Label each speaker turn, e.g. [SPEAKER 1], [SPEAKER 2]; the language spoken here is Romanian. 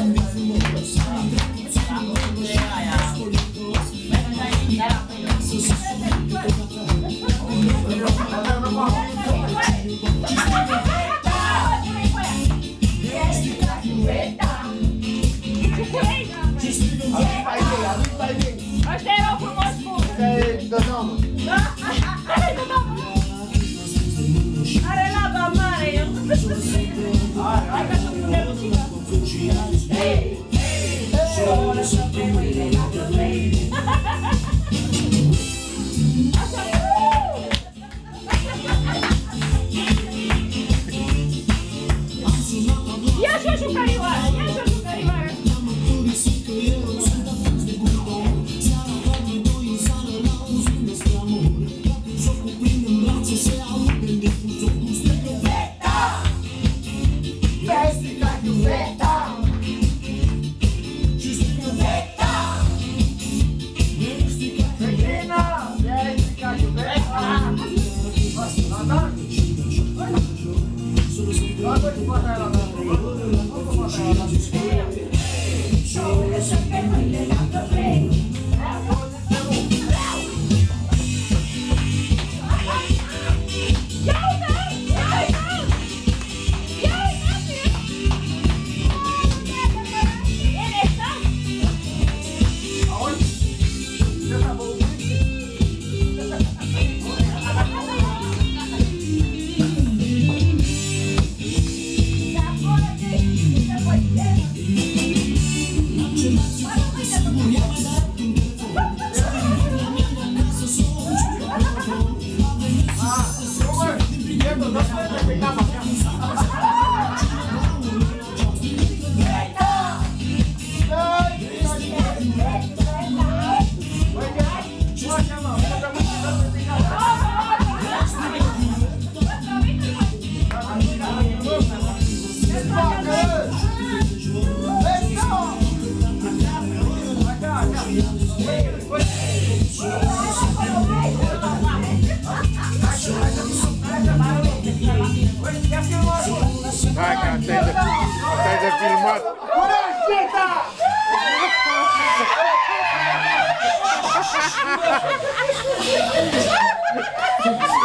[SPEAKER 1] Ăștia erau frumoși cu... Are laba mare, eu. Hai ca să punem muzică. Hei, hei, lăsăm pe mâine la play. Ia și o jucărioară, ia și o jucărioară.
[SPEAKER 2] Hai că asta e de filmat!
[SPEAKER 1] Bună,